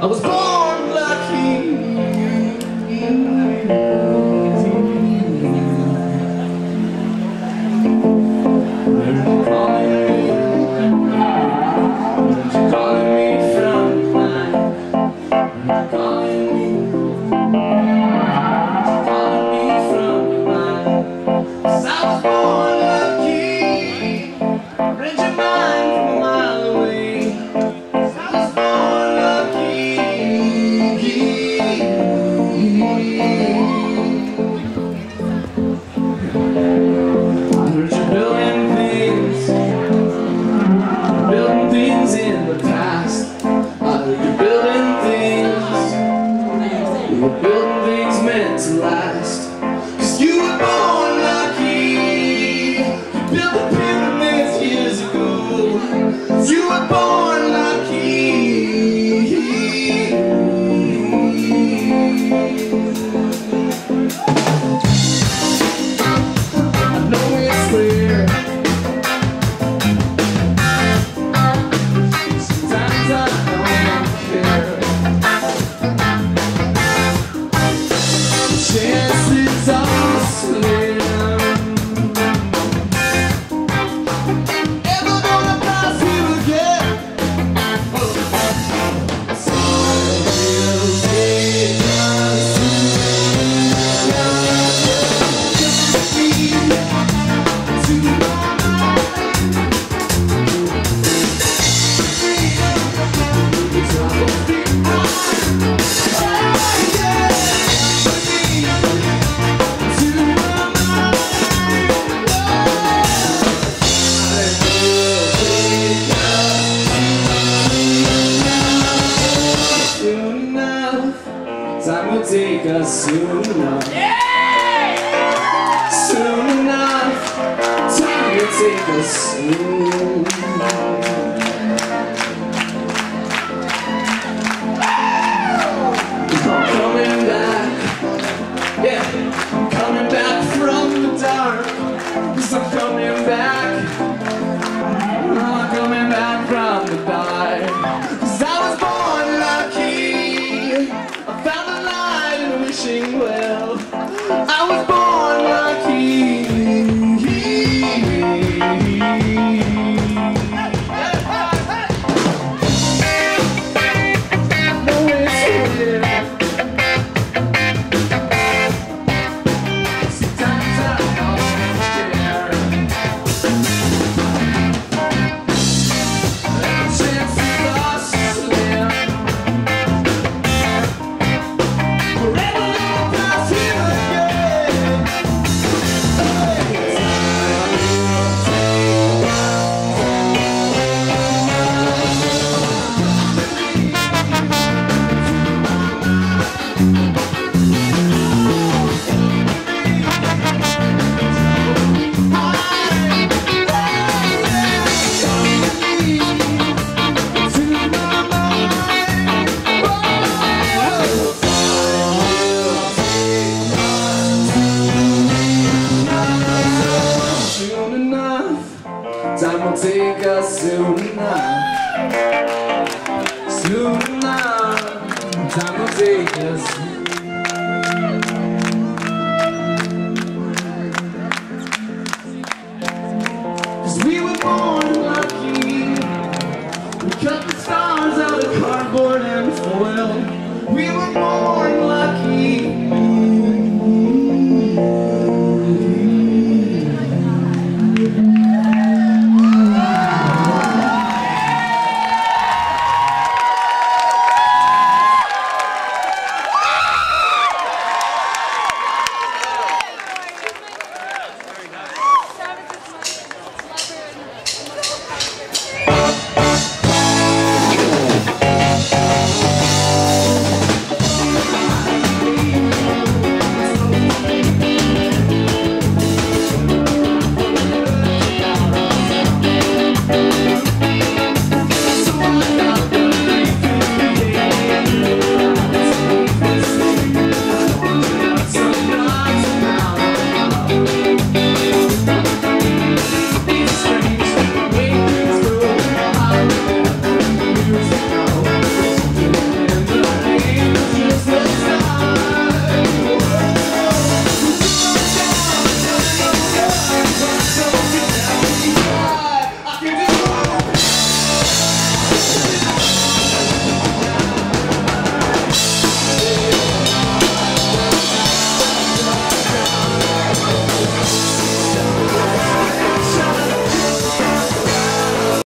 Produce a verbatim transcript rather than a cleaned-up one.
I was born lucky. Take us soon enough. Yeah! Soon enough. Time will take us soon. I'm coming back. Yeah, I'm coming back from the dark. 'Cause I'm coming back. I'm coming back from the dark. 'Cause I was born lucky. I found the light and wishing well. I was born lucky. No wish here. Sometimes I don't care. Every chance we lost to live. Time will take us soon enough. Soon enough. Time will take us. Cause we were born lucky. We cut the stars out of cardboard and foil. We were born